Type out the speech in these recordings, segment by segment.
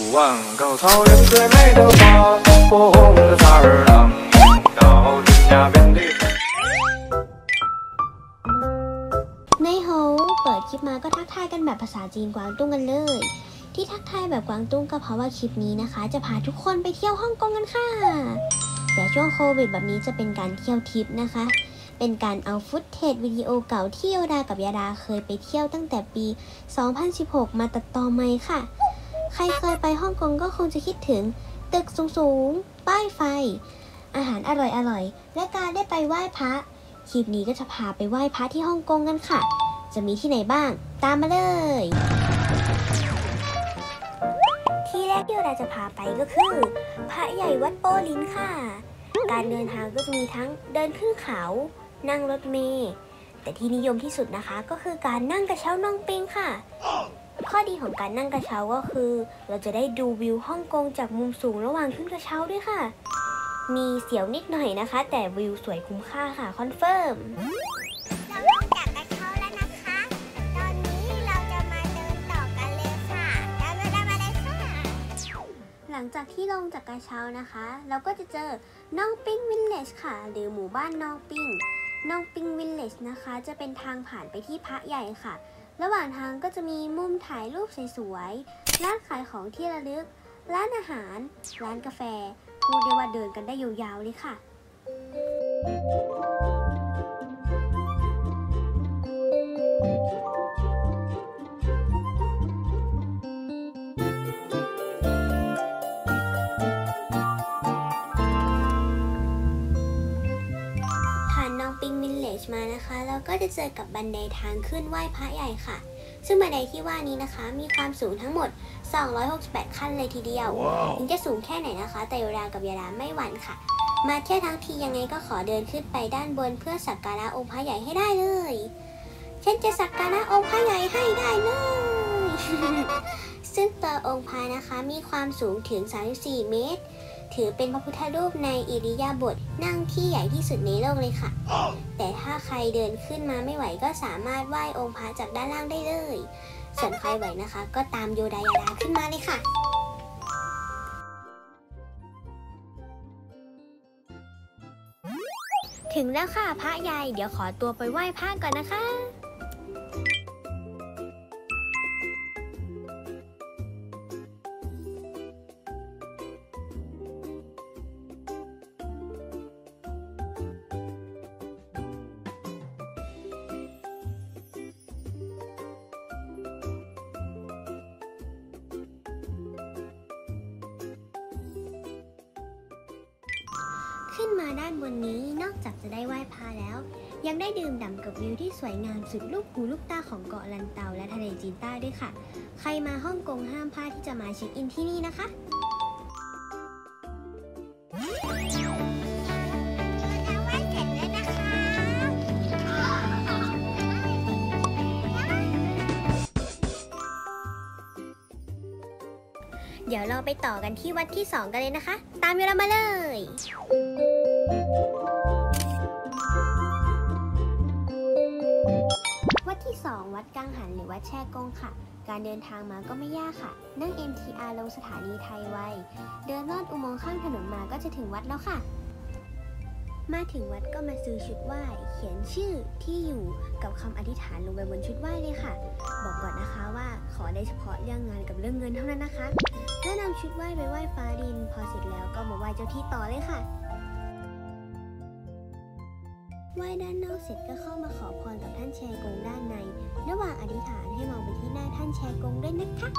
万高草原最美的花，火红的萨日朗，到天涯遍地。 ในโหเปิดคลิปมาก็ทักทายกันแบบภาษาจีนกวางตุ้งกันเลยที่ทักทายแบบกวางตุ้งก็เพราะว่าคลิปนี้นะคะจะพาทุกคนไปเที่ยวฮ่องกงกันค่ะแต่ช่วงโควิดแบบนี้จะเป็นการเที่ยวทิปนะคะเป็นการเอาฟุตเทจวิดีโอเก่าที่โยดากับยาดาเคยไปเที่ยวตั้งแต่ปี 2016 มาตัดต่อใหม่ค่ะใครเคยไปฮ่องกงก็คงจะคิดถึงตึกสูงๆป้ายไฟอาหารอร่อยๆและการได้ไปไหว้พระคลิปนี้ก็จะพาไปไหว้พระที่ฮ่องกงกันค่ะจะมีที่ไหนบ้างตามมาเลยที่แรกที่เราจะพาไปก็คือพระใหญ่วัดโปลินค่ะการเดินทางก็จะมีทั้งเดินขึ้นเขานั่งรถเมล์แต่ที่นิยมที่สุดนะคะก็คือการนั่งกระเช้าน้องปิงค่ะข้อดีของการนั่งกระเช้าก็คือเราจะได้ดูวิวฮ่องกงจากมุมสูงระหว่างขึ้นกระเช้าด้วยค่ะมีเสียวนิดหน่อยนะคะแต่วิวสวยคุ้มค่าค่ะคอนเฟิร์มเราลงจากกระเช้าแล้วนะคะตอนนี้เราจะมาเดินต่อกันเลยค่ะตามมาเลยค่ะหลังจากที่ลงจากกระเช้านะคะเราก็จะเจอน้องปิงวิลเลจค่ะหรือหมู่บ้านน้องปิงวิลเลจนะคะจะเป็นทางผ่านไปที่พระใหญ่ค่ะระหว่างทางก็จะมีมุมถ่ายรูปสวยๆร้านขายของที่ระลึกร้านอาหารร้านกาแฟพูดได้ว่าเดินกันได้ยาวๆเลยค่ะน้องปิงวิลเลจมานะคะแล้วก็จะเจอกับบันไดทางขึ้นไหว้พระใหญ่ค่ะซึ่งบันไดที่ว่านี้นะคะมีความสูงทั้งหมด268ขั้นเลยทีเดียว ถึงจะสูงแค่ไหนนะคะแต่โยดากับยาดาไม่หวั่นค่ะมาเที่ยวทั้งทียังไงก็ขอเดินขึ้นไปด้านบนเพื่อสักการะองค์พระใหญ่ให้ได้เลยฉันจะสักการะองค์พระใหญ่ให้ได้เลย ซึ่งตัวองค์พระนะคะมีความสูงถึง34 เมตรถือเป็นพระพุทธรูปในอิริยาบถนั่งที่ใหญ่ที่สุดในโลกเลยค่ะแต่ถ้าใครเดินขึ้นมาไม่ไหวก็สามารถไหว้องค์พระจากด้านล่างได้เลยส่วนใครไหวนะคะก็ตามโยดายาดาขึ้นมาเลยค่ะถึงแล้วค่ะพระใหญ่เดี๋ยวขอตัวไปไหว้พระก่อนนะคะขึ้นมาด้านบนนี้นอกจากจะได้ไหว้พระแล้วยังได้ดื่มด่ำกับวิวที่สวยงามสุดลูกหูลูกตาของเกาะลันเตาและทะเลจีนใต้ด้วยค่ะใครมาฮ่องกงห้ามพลาดที่จะมาเช็คอินที่นี่นะคะเดี๋ยวเราไปต่อกันที่วัดที่2กันเลยนะคะตามเรามาเลยวัดที่2วัดกังหันหรือวัดแช่กงค่ะการเดินทางมาก็ไม่ยากค่ะนั่ง MTR ลงสถานีไทยไวเดินลอดอุโมงค์ข้างถนนมาก็จะถึงวัดแล้วค่ะมาถึงวัดก็มาซื้อชุดไหว้เขียนชื่อที่อยู่กับคำอธิษฐานลงไปบนชุดไหว้เลยค่ะบอกก่อนนะคะว่าขอได้เฉพาะเรื่องงานกับเรื่องเงินเท่านั้นนะคะแล้วนำชุดไหว้ไปไหว้ฟ้าดินพอเสร็จแล้วก็มาไหว้เจ้าที่ต่อเลยค่ะไหว้ด้านนอกเสร็จก็เข้ามาขอพรกับท่านแชกงด้านในระหว่างอธิษฐานให้มองไปที่หน้าท่านแชกงด้วยนะคะ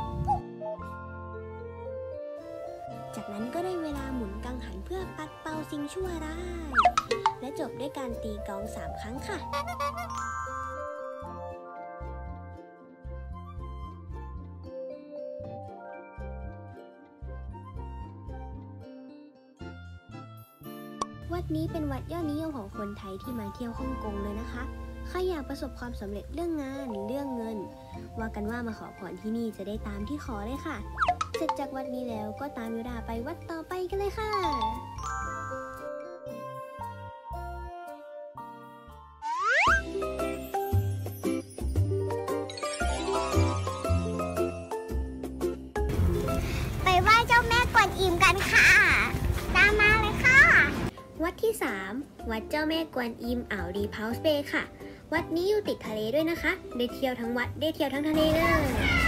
จากนั้นก็ได้เวลาหมุนกังหันเพื่อปัดเป่าสิ่งชั่วร้ายและจบด้วยการตีกลอง3 ครั้งค่ะวัดนี้เป็นวัดยอดนิยมของคนไทยที่มาเที่ยวฮ่องกงเลยนะคะใครอยากประสบความสำเร็จเรื่องงานเรื่องเงินว่ากันว่ามาขอพรที่นี่จะได้ตามที่ขอเลยค่ะเสร็จจากวัดนี้แล้วก็ตามโยดาไปวัดต่อไปกันเลยค่ะ ถกันค่ะตามมาเลยค่ะวัดที่ 3 วัดเจ้าแม่กวนอิมอ่าวดีเพาส์เบย์ค่ะ วัดนี้อยู่ติดทะเลด้วยนะคะได้เที่ยวทั้งวัดได้เที่ยวทั้งทะเลเลย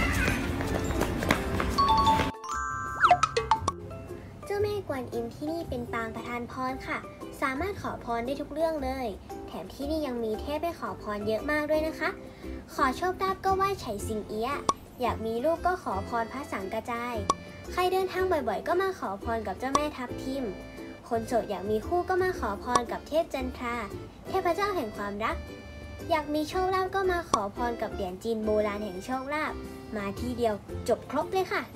เจ้าแม่กวนอิมที่นี่เป็นปางประทานพรค่ะสามารถขอพรได้ทุกเรื่องเลยแถมที่นี่ยังมีเทพให้ขอพรเยอะมากด้วยนะคะขอโชคลาภก็ไหว้ไฉสิงเอี้ยะอยากมีลูกก็ขอพรพระสังกระจายใครเดินทางบ่อยๆก็มาขอพรกับเจ้าแม่ทับทิมคนโสดอยากมีคู่ก็มาขอพรกับเทพจันทราเทพเจ้าแห่งความรักอยากมีโชคลาภก็มาขอพรกับเหรียญจีนโบราณแห่งโชคลาภมาที่เดียวจบครบเลยค่ะ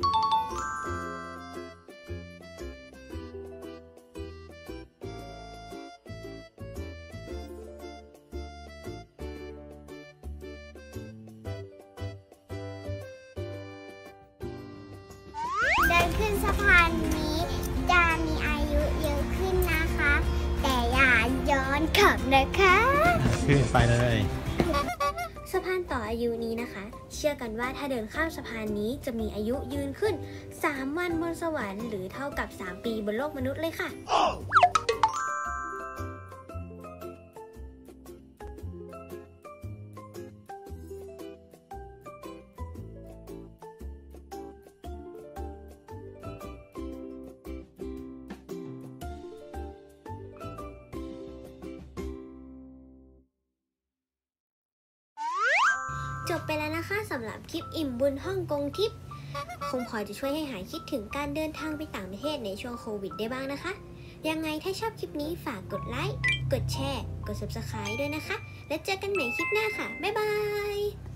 เดินขึ้นสะพานนี้จะมีอายุเยอะขึ้นนะคะ แต่อย่าย้อนกลับนะคะขึ้นไปเลยสะพานต่ออายุนี้นะคะ เชื่อกันว่าถ้าเดินข้ามสะพานนี้จะมีอายุยืนขึ้น3 วันบนสวรรค์หรือเท่ากับ3 ปีบนโลกมนุษย์เลยค่ะจบไปแล้วนะคะสำหรับคลิปอิ่มบุญฮ่องกงทิปคงพอจะช่วยให้หายคิดถึงการเดินทางไปต่างประเทศในช่วงโควิดได้บ้างนะคะยังไงถ้าชอบคลิปนี้ฝากกดไลค์กดแชร์กด Subscribe ด้วยนะคะแล้วเจอกันใหม่คลิปหน้าค่ะบ๊ายบาย